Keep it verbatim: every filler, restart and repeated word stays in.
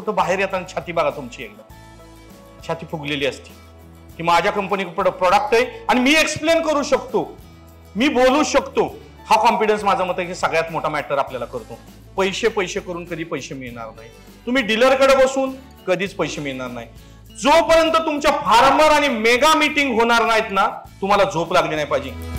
फक्त बाहेर येताना छाती बघा तुमची, एकदा छाती फुगलेली असते की माझ्या कंपनी प्रोडक्ट आहे आणि मी एक्सप्लेन करू शकतो, मी बोलू शकतो. हा कॉन्फिडन्स माझं मत आहे की सगळ्यात मोठा मॅटर आपल्याला करतो. पैसे पैसे करून कधी पैसे मिळणार नाही. तुम्ही डीलरकडे बसून कधीच पैसे मिळणार नाही. जोपर्यंत तुमच्या फार्मर आणि मेगा मीटिंग होणार नाहीत ना, तुम्हाला झोप लागली नाही पाहिजे.